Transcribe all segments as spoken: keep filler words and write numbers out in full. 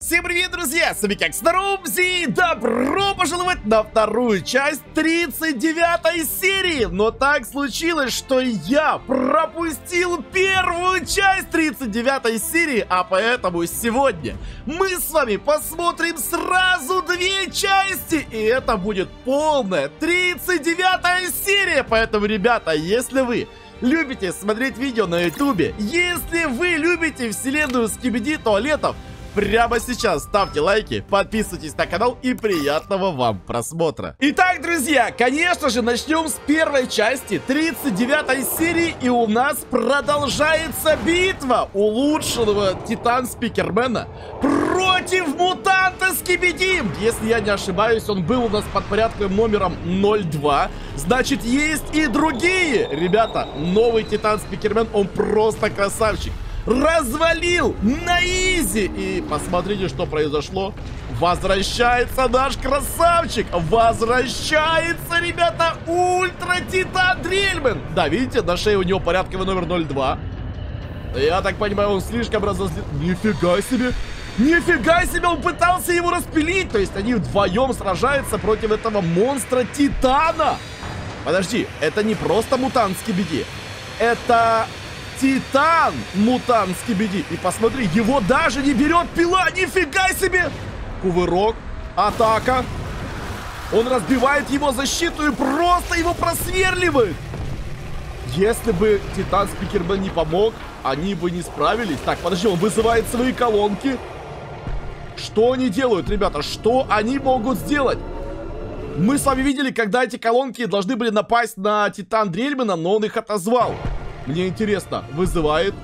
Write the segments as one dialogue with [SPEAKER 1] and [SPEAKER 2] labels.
[SPEAKER 1] Всем привет, друзья! С вами как Снарумзи! Добро пожаловать на вторую часть тридцать девятой серии! Но так случилось, что я пропустил первую часть тридцать девятой серии, а поэтому сегодня мы с вами посмотрим сразу две части, и это будет полная тридцать девятая серия! Поэтому, ребята, если вы любите смотреть видео на ютубе, если вы любите вселенную Скибиди Туалетов, прямо сейчас ставьте лайки, подписывайтесь на канал и приятного вам просмотра. Итак, друзья, конечно же, начнем с первой части тридцать девятой серии. И у нас продолжается битва улучшенного Титан Спикермена против мутанта Скибиди. Если я не ошибаюсь, он был у нас под порядковым номером ноль два. Значит, есть и другие. Ребята, новый Титан Спикермен, он просто красавчик. Развалил на изи. И посмотрите, что произошло. Возвращается наш красавчик. Возвращается, ребята, Ультра Титан Дрельмен. Да, видите, на шее у него порядковый номер ноль два. Я так понимаю, он слишком разозлил. Нифига себе. Нифига себе, он пытался его распилить. То есть они вдвоем сражаются против этого монстра Титана. Подожди, это не просто мутант Скибиди. Это... Титан мутант Скибиди. И посмотри, его даже не берет пила. Нифига себе. Кувырок. Атака. Он разбивает его защиту и просто его просверливает. Если бы Титан Спикермен не помог, они бы не справились. Так, подожди, он вызывает свои колонки. Что они делают, ребята? Что они могут сделать? Мы с вами видели, когда эти колонки должны были напасть на Титан Дрельмена, но он их отозвал. Мне интересно, вызывает.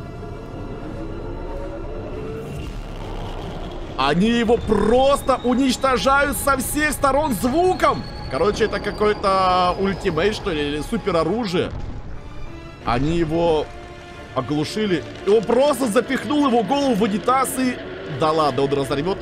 [SPEAKER 1] Они его просто уничтожают со всех сторон звуком. Короче, это какой-то ультимейт, что ли, или супер оружие. Они его оглушили. И он просто запихнул его голову в унитаз и... Да ладно, он разорвет.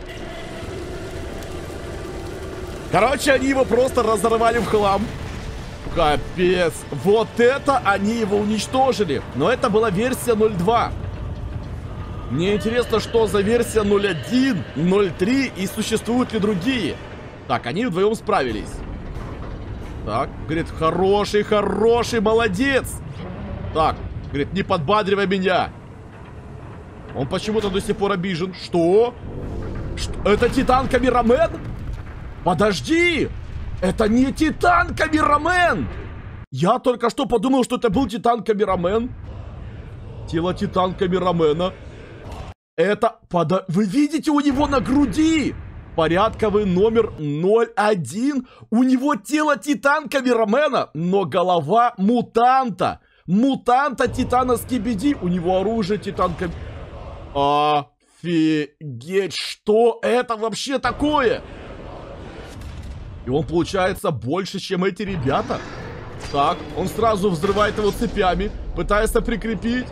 [SPEAKER 1] Короче, они его просто разорвали в хлам. Капец, вот это они его уничтожили. Но это была версия ноль два. Мне интересно, что за версия ноль один, ноль три и существуют ли другие. Так, они вдвоем справились. Так, говорит, хороший, хороший, молодец. Так, говорит, не подбадривай меня. Он почему-то до сих пор обижен. Что? Что? Это Титан Камерамен? Подожди! Это не Титан Камерамен! Я только что подумал, что это был Титан Камерамен. Тело Титан Камерамена. Это... Подо... Вы видите, у него на груди порядковый номер ноль один. У него тело Титан Камерамена, но голова мутанта. Мутанта Титана Скибиди. У него оружие Титан Кам... Офигеть, что это вообще такое? И он получается больше, чем эти ребята. Так, он сразу взрывает его цепями. Пытается прикрепить.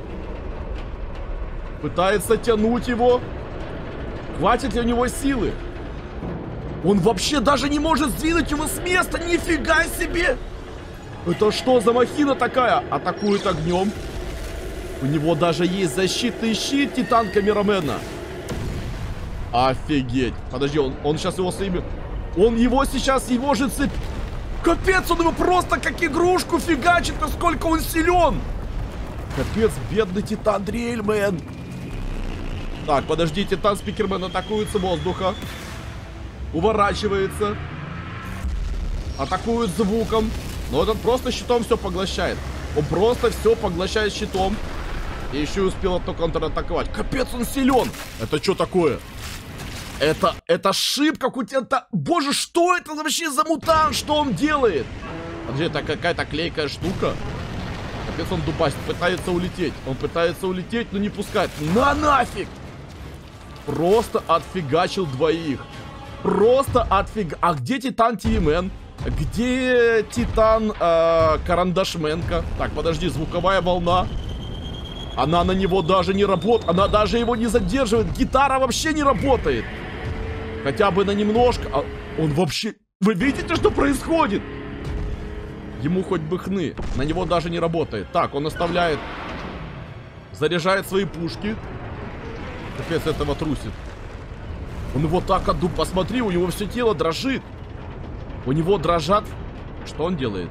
[SPEAKER 1] Пытается тянуть его. Хватит ли у него силы? Он вообще даже не может сдвинуть его с места. Нифига себе! Это что за махина такая? Атакует огнем. У него даже есть защитный щит Титан Камерамена. Офигеть. Подожди, он, он сейчас его своими... Он его сейчас, его же цепь... Капец, он его просто как игрушку фигачит, насколько он силен. Капец, бедный Титан Дрельмен. Так, подожди, Титан Спикермен атакует с воздуха. Уворачивается. Атакует звуком. Но этот просто щитом все поглощает. Он просто все поглощает щитом. И еще и успел только контратаковать. Капец, он силен. Это что такое? Это, это шип какой-то... Боже, что это вообще за мутант? Что он делает? Подожди, это какая-то клейкая штука. Капец, он дубасит, пытается улететь. Он пытается улететь, но не пускает. На нафиг! Просто отфигачил двоих. Просто отфиг... А где Титан Тимен? Где Титан э, Карандашменко? Так, подожди, звуковая волна. Она на него даже не работает. Она даже его не задерживает. Гитара вообще не работает. Хотя бы на немножко. А он вообще... Вы видите, что происходит? Ему хоть бы хны. На него даже не работает. Так, он оставляет... Заряжает свои пушки. Капец, этого трусит. Он его так отду... Посмотри, у него все тело дрожит. У него дрожат... Что он делает?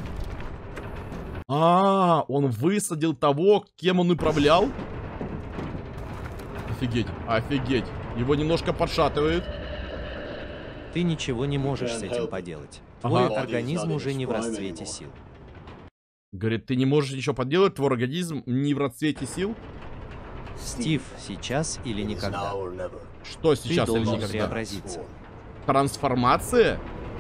[SPEAKER 1] А, он высадил того, кем он управлял. Офигеть, офигеть. Его немножко подшатывает.
[SPEAKER 2] Ты ничего не можешь с этим поделать. Твой ага. организм уже не в расцвете сил.
[SPEAKER 1] Говорит, ты не можешь ничего поделать, твой организм не в расцвете сил?
[SPEAKER 2] Стив, сейчас или никогда.
[SPEAKER 1] Что сейчас
[SPEAKER 2] ты
[SPEAKER 1] или
[SPEAKER 2] должен
[SPEAKER 1] никогда?
[SPEAKER 2] преобразиться.
[SPEAKER 1] Трансформация?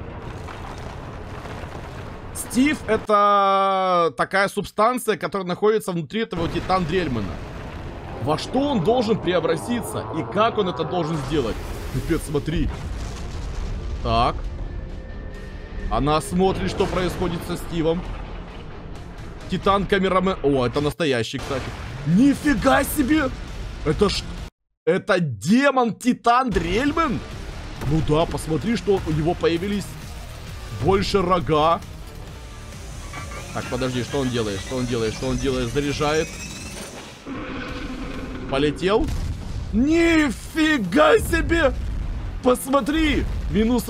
[SPEAKER 1] Стив — это такая субстанция, которая находится внутри этого Титан Дрельмана. Во что он должен преобразиться? И как он это должен сделать? Пипец, смотри. Так. Она смотрит, что происходит со Стивом. Титан Камерамен... О, это настоящий, кстати. Нифига себе! Это ж... Это демон Титан Дрельман? Ну да, посмотри, что у него появились больше рога. Так, подожди, что он делает? Что он делает? Что он делает? Заряжает. Полетел. Нифига себе! Посмотри! Минус...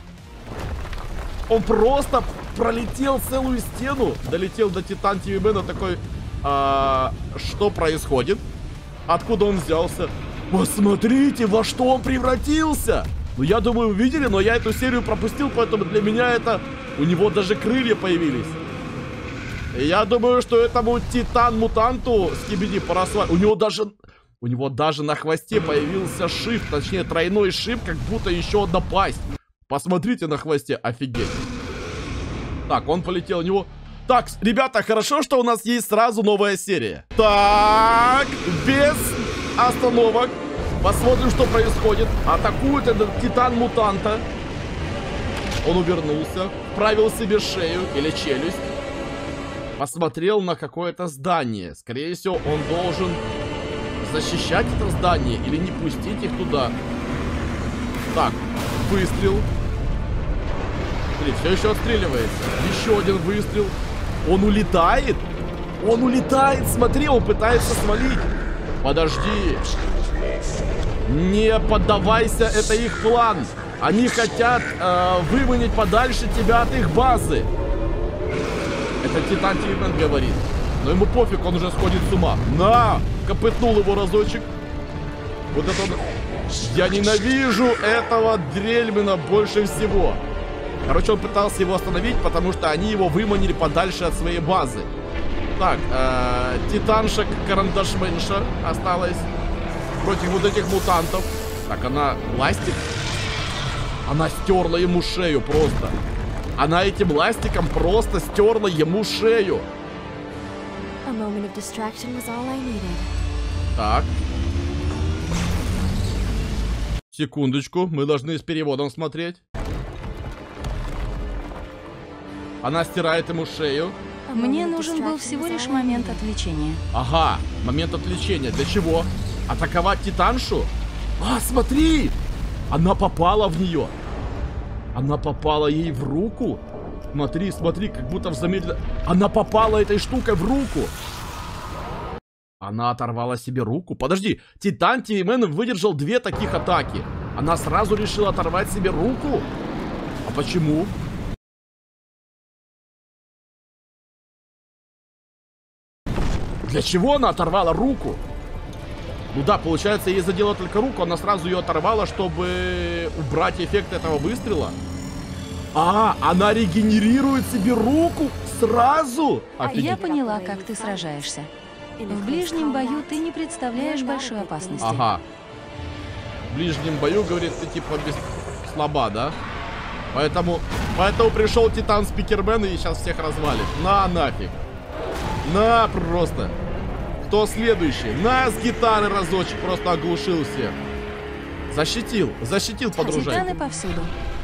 [SPEAKER 1] Он просто пролетел целую стену. Долетел до Титан ти ви Мэна такой... А, что происходит? Откуда он взялся? Посмотрите, во что он превратился! Ну, я думаю, вы видели, но я эту серию пропустил, поэтому для меня это... У него даже крылья появились. И я думаю, что этому Титан-мутанту Скибиди пора с вами... У него даже... У него даже на хвосте появился шип, точнее, тройной шип, как будто еще одна пасть. Посмотрите на хвосте, офигеть. Так, он полетел у него... Так, ребята, хорошо, что у нас есть сразу новая серия. Так, без остановок. Посмотрим, что происходит. Атакует этот Титан-мутанта. Он увернулся, вправил себе шею или челюсть. Посмотрел на какое-то здание. Скорее всего, он должен защищать это здание или не пустить их туда. Так, выстрел. Смотри, все еще отстреливается. Еще один выстрел. Он улетает. Он улетает. Смотри, он пытается свалить. Подожди. Не поддавайся, это их план. Они хотят э, выманить подальше тебя от их базы. Это Титан ти ви Мэн говорит. Но ему пофиг, он уже сходит с ума. На! Копытнул его разочек. Вот это он... Я ненавижу этого Дрельмана больше всего. Короче, он пытался его остановить, потому что они его выманили подальше от своей базы. Так, э, Титанша Карандашменша осталась против вот этих мутантов. Так, она ластик. Она стерла ему шею просто. Она этим ластиком просто стерла ему шею. Так. Секундочку, мы должны с переводом смотреть. Она стирает ему шею.
[SPEAKER 3] Мне нужен был всего лишь момент отвлечения.
[SPEAKER 1] Ага, момент отвлечения. Для чего? Атаковать Титаншу? А, смотри! Она попала в нее. Она попала ей в руку. Смотри, смотри, как будто в замедленно... Она попала этой штукой в руку. Она оторвала себе руку. Подожди, Титан ти ви Мэн выдержал две таких атаки. Она сразу решила оторвать себе руку? А почему? Для чего она оторвала руку? Ну да, получается, ей задела только руку, она сразу ее оторвала, чтобы убрать эффект этого выстрела. А, она регенерирует себе руку сразу?
[SPEAKER 3] Офигеть. Я поняла, как ты сражаешься. В ближнем бою ты не представляешь большой опасности.
[SPEAKER 1] Ага. В ближнем бою, говорит, ты типа без... слаба, да? Поэтому, поэтому пришел Титан Спикермен и сейчас всех развалит. На нафиг. На просто. Кто следующий? На, с гитары разочек просто оглушил всех. Защитил, защитил подружайку.
[SPEAKER 3] Титаны повсюду.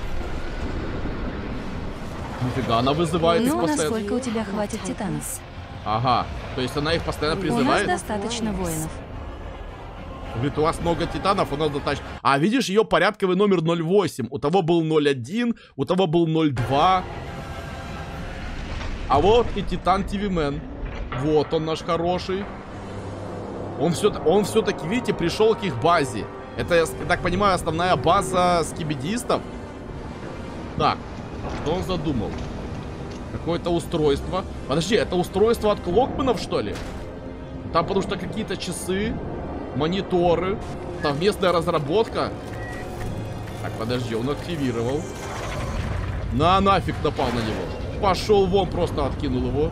[SPEAKER 1] Нифига, она вызывает
[SPEAKER 3] ну,
[SPEAKER 1] их постоянно.
[SPEAKER 3] Ну, насколько у тебя хватит титанов?
[SPEAKER 1] Ага, то есть она их постоянно призывает?
[SPEAKER 3] У нас достаточно воинов.
[SPEAKER 1] Говорит, у вас много титанов, у нас достаточно... А, видишь, ее порядковый номер ноль восемь. У того был ноль один, у того был ноль два. А вот и Титан ти ви Мэн. Вот он наш хороший. Он все-таки, он все-таки, видите, пришел к их базе. Это, я так понимаю, основная база скибидистов. Так, что он задумал? Какое-то устройство. Подожди, это устройство от Клокменов, что ли? Там потому что какие-то часы, мониторы, совместная разработка. Так, подожди, он активировал. На, нафиг напал на него. Пошел вон, просто откинул его.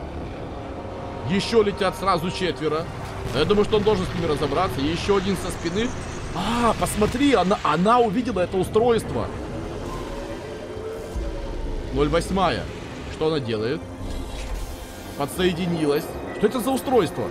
[SPEAKER 1] Еще летят сразу четверо. Я думаю, что он должен с ними разобраться. Еще один со спины. А, посмотри, она, она увидела это устройство. ноль восемь. Что она делает? Подсоединилась. Что это за устройство?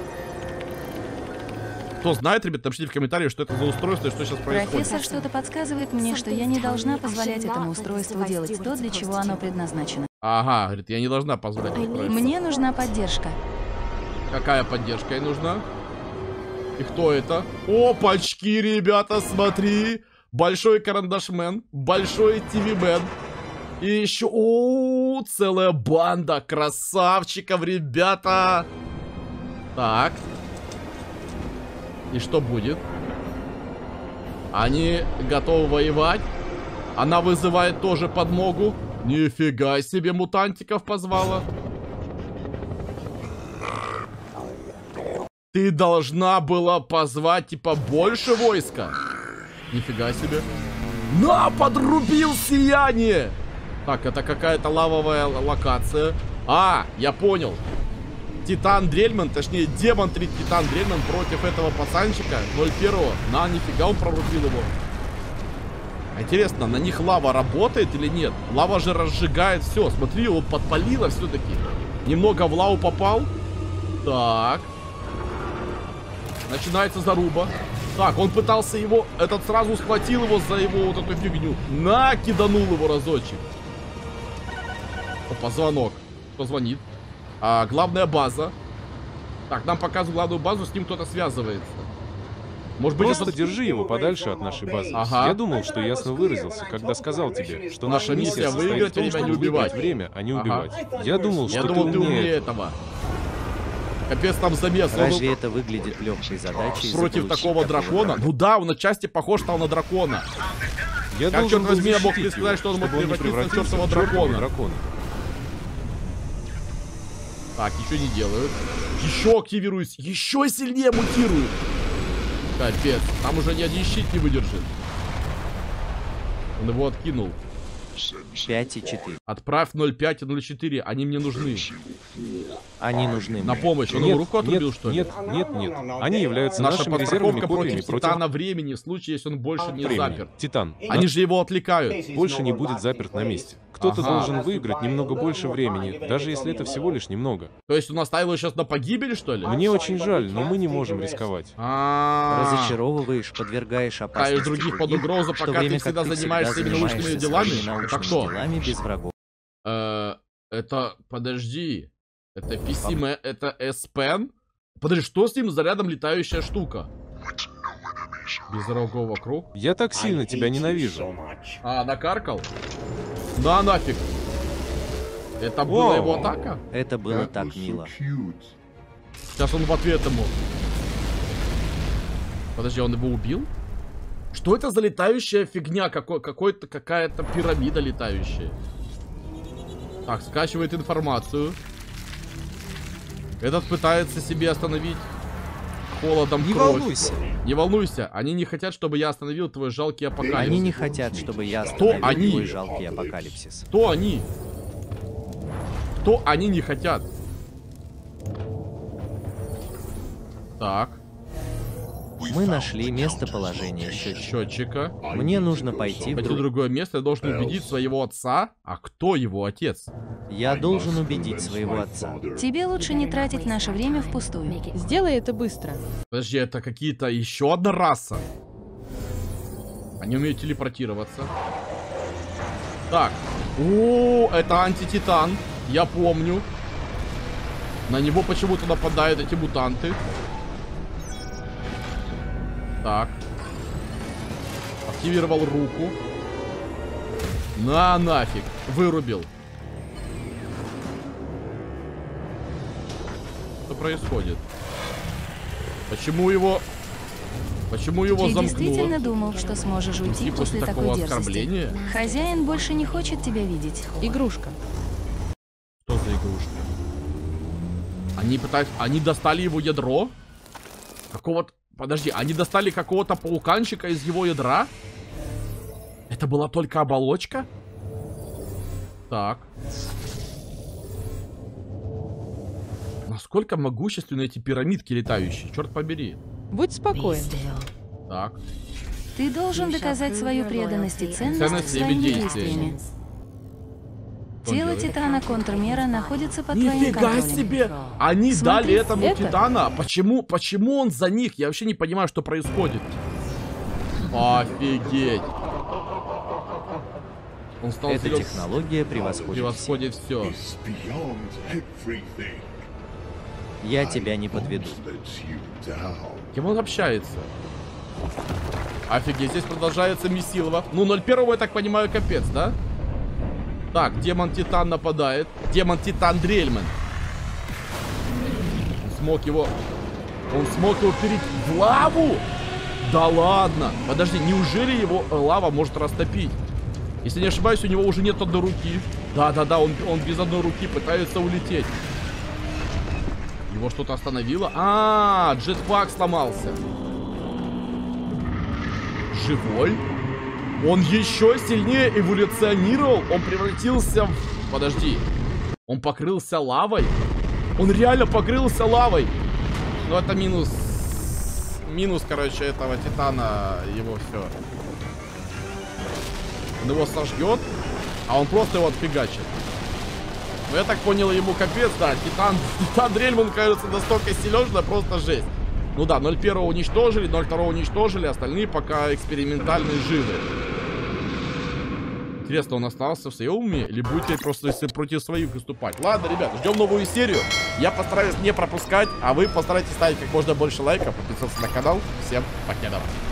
[SPEAKER 1] Кто знает, ребят, напишите в комментариях, что это за устройство и что сейчас происходит.
[SPEAKER 3] Профессор что-то подсказывает мне, что я не должна позволять этому устройству делать то, для чего оно предназначено.
[SPEAKER 1] Ага, говорит, я не должна позволять.
[SPEAKER 3] Мне нужна поддержка.
[SPEAKER 1] Какая поддержка ей нужна? И кто это? Опачки, ребята, смотри. Большой карандашмен, большой ТВ-мен. И еще, о, целая банда красавчиков, ребята. Так. И что будет? Они готовы воевать. Она вызывает тоже подмогу. Нифига себе, мутантиков позвала. Ты должна была позвать, типа, больше войска. Нифига себе. На, подрубил сияние. Так, это какая-то лавовая локация. А, я понял. Титан Дрельман, точнее, демон три Титан Дрельман против этого пацанчика ноль первого. На, нифига, он прорубил его. Интересно, на них лава работает или нет? Лава же разжигает все. Смотри, его подпалило все-таки. Немного в лаву попал. Так. Начинается заруба. Так, он пытался его... Этот сразу схватил его за его вот эту фигню. На, киданул его разочек. Опа, звонок. Кто звонит? А, главная база. Так, нам показывают главную базу, с ним кто-то связывается. Может быть,
[SPEAKER 4] Просто
[SPEAKER 1] это...
[SPEAKER 4] держи его подальше от нашей базы.
[SPEAKER 1] Ага.
[SPEAKER 4] Я думал, что ясно выразился, когда сказал тебе, что
[SPEAKER 1] Наша
[SPEAKER 4] наша
[SPEAKER 1] миссия
[SPEAKER 4] миссия
[SPEAKER 1] выиграть,
[SPEAKER 4] состоит в том,
[SPEAKER 1] а тебя
[SPEAKER 4] чтобы
[SPEAKER 1] не убивать.
[SPEAKER 4] выиграть время, а не
[SPEAKER 1] Ага.
[SPEAKER 4] убивать. Я думал,
[SPEAKER 1] Я
[SPEAKER 4] что
[SPEAKER 1] думал,
[SPEAKER 4] ты
[SPEAKER 1] ты умнее
[SPEAKER 4] умнее.
[SPEAKER 1] этого. Капец, там замес.
[SPEAKER 2] Разве
[SPEAKER 1] Он
[SPEAKER 2] это выглядит легкой задачей?
[SPEAKER 1] против
[SPEAKER 2] заполучить
[SPEAKER 1] такого
[SPEAKER 2] такого
[SPEAKER 1] дракона?
[SPEAKER 2] врага?
[SPEAKER 1] Ну да, он отчасти похож стал на дракона.
[SPEAKER 4] Я
[SPEAKER 1] Как,
[SPEAKER 4] должен
[SPEAKER 1] черт
[SPEAKER 4] был
[SPEAKER 1] возьми, я мог
[SPEAKER 4] защитить
[SPEAKER 1] тебе сказать,
[SPEAKER 4] его,
[SPEAKER 1] что он мог
[SPEAKER 4] чтобы не
[SPEAKER 1] превратиться в
[SPEAKER 4] превратился
[SPEAKER 1] чертова
[SPEAKER 4] в чертова
[SPEAKER 1] дракона.
[SPEAKER 4] дракона.
[SPEAKER 1] Так, ничего не делают. Еще активируюсь. Еще сильнее мутирую. Капец. Там уже ни один щит не выдержит. Он его откинул.
[SPEAKER 2] пять и четыре.
[SPEAKER 1] Отправь ноль пять и ноль четыре. Они мне нужны.
[SPEAKER 2] Они нужны
[SPEAKER 1] На
[SPEAKER 2] мне.
[SPEAKER 1] помощь. Он
[SPEAKER 4] Нет,
[SPEAKER 1] ему руку отрубил,
[SPEAKER 4] нет,
[SPEAKER 1] что ли?
[SPEAKER 4] нет, нет, нет. Они являются
[SPEAKER 1] Наша
[SPEAKER 4] нашими резервными
[SPEAKER 1] подстраховка
[SPEAKER 4] копиями
[SPEAKER 1] против
[SPEAKER 4] против
[SPEAKER 1] Титана времени, в случае, если он больше не
[SPEAKER 4] времени.
[SPEAKER 1] запер.
[SPEAKER 4] Титан,
[SPEAKER 1] Они же его отвлекают.
[SPEAKER 4] больше не будет заперт на месте. Кто-то
[SPEAKER 1] Ага.
[SPEAKER 4] должен выиграть немного больше времени, даже если это всего лишь немного.
[SPEAKER 1] То есть он оставил его сейчас на погибель, что ли?
[SPEAKER 4] Мне очень жаль, но мы не можем рисковать.
[SPEAKER 1] А-а-а.
[SPEAKER 2] Разочаровываешь, подвергаешь
[SPEAKER 1] Ставишь
[SPEAKER 2] опасности
[SPEAKER 1] других под угрозу,
[SPEAKER 2] в то
[SPEAKER 1] пока ты
[SPEAKER 2] время как
[SPEAKER 1] всегда
[SPEAKER 2] ты
[SPEAKER 1] занимаешься
[SPEAKER 2] всегда
[SPEAKER 1] именно научными
[SPEAKER 2] занимаешься
[SPEAKER 1] делами.
[SPEAKER 2] своими
[SPEAKER 1] Это
[SPEAKER 2] научными
[SPEAKER 1] кто?
[SPEAKER 2] делами без врагов.
[SPEAKER 1] Э, Это, подожди. Это пи си, М- это S-Pen? Подожди, что с ним за рядом летающая штука? Без рогов вокруг.
[SPEAKER 4] Я так сильно тебя ненавижу.
[SPEAKER 1] А, накаркал? Да, нафиг. Это была
[SPEAKER 4] О.
[SPEAKER 1] его атака?
[SPEAKER 2] Это было так мило.
[SPEAKER 1] Сейчас он в ответ ему. Подожди, он его убил? Что это за летающая фигня? Какой, какой-то, какая-то пирамида летающая. Так, скачивает информацию. Этот пытается себе остановить холодом
[SPEAKER 2] Не
[SPEAKER 1] кровь.
[SPEAKER 2] волнуйся.
[SPEAKER 1] Не волнуйся, они не хотят, чтобы я остановил твой жалкий апокалипсис.
[SPEAKER 2] Они не хотят, чтобы я
[SPEAKER 1] Кто
[SPEAKER 2] остановил
[SPEAKER 1] они?
[SPEAKER 2] твой жалкий апокалипсис.
[SPEAKER 1] Кто они? Кто они не хотят? Так,
[SPEAKER 2] Мы нашли местоположение счетчика.
[SPEAKER 1] счетчика.
[SPEAKER 2] Мне нужно пойти в
[SPEAKER 1] Пойти в
[SPEAKER 2] друг...
[SPEAKER 1] другое место, я должен убедить своего отца. А кто его отец?
[SPEAKER 2] Я должен убедить своего отца.
[SPEAKER 3] Тебе лучше не тратить наше время впустую.
[SPEAKER 5] Сделай это быстро.
[SPEAKER 1] Подожди, это какие-то еще одна раса. Они умеют телепортироваться. Так. О, это антититан. Я помню. На него почему-то нападают эти мутанты. Так. Активировал руку. На нафиг. Вырубил. Что происходит? Почему его... Почему его
[SPEAKER 3] Ты
[SPEAKER 1] замкнуло?
[SPEAKER 3] действительно думал, что сможешь уйти
[SPEAKER 1] Уйти
[SPEAKER 3] после
[SPEAKER 1] после
[SPEAKER 3] такой
[SPEAKER 1] такого
[SPEAKER 3] дерзости?
[SPEAKER 1] оскорбления?
[SPEAKER 3] Хозяин больше не хочет тебя видеть.
[SPEAKER 5] Игрушка.
[SPEAKER 1] Что за игрушка? Они пытаются... Они достали его ядро? Какого-то... Подожди, они достали какого-то пауканчика из его ядра? Это была только оболочка? Так. Насколько могущественны эти пирамидки летающие? Черт побери.
[SPEAKER 5] Будь спокоен.
[SPEAKER 1] Так.
[SPEAKER 3] Ты должен доказать свою преданность и ценность,
[SPEAKER 1] Ценность своими
[SPEAKER 3] своими
[SPEAKER 1] действиями.
[SPEAKER 3] действиями.
[SPEAKER 1] Что он
[SPEAKER 3] Тело
[SPEAKER 1] делает?
[SPEAKER 3] Титана Контрмера находится под твоим
[SPEAKER 1] Нифига
[SPEAKER 3] контролем.
[SPEAKER 1] себе! Они
[SPEAKER 3] Смотри,
[SPEAKER 1] дали этому
[SPEAKER 5] это-
[SPEAKER 1] Титана. Почему, почему он за них? Я вообще не понимаю, что происходит. Офигеть. Он стал
[SPEAKER 2] Эта
[SPEAKER 1] серьез-
[SPEAKER 2] технология превосходит все.
[SPEAKER 1] превосходит все.
[SPEAKER 6] is beyond everything.
[SPEAKER 2] Я тебя не подведу.
[SPEAKER 6] Let you down.
[SPEAKER 1] Кем он общается? Офигеть, здесь продолжается Месилова. Ну, ноль первого, я так понимаю, капец, да? Так, демон Титан нападает. Демон Титан Дрельман. Он смог его... Он смог его перейти в лаву? Да ладно. Подожди, неужели его э, лава может растопить? Если не ошибаюсь, у него уже нет одной руки. Да-да-да, он, он без одной руки пытается улететь. Его что-то остановило? А, джетпак сломался. Живой? Он еще сильнее эволюционировал. Он превратился в... Подожди. Он покрылся лавой? Он реально покрылся лавой. Ну, это минус... Минус, короче, этого Титана. Его все. Он его сожгет, а он просто его отфигачит. Ну, я так понял, ему капец, да. Титан, Титан Дрельман, кажется, настолько силен, что просто жесть. Ну да, ноль первого уничтожили, ноль второго уничтожили, остальные пока экспериментальные живы. Интересно, он остался в своем уме или будет ли просто если против своих выступать? Ладно, ребят, ждем новую серию. Я постараюсь не пропускать, а вы постарайтесь ставить как можно больше лайков, подписываться на канал. Всем покедов.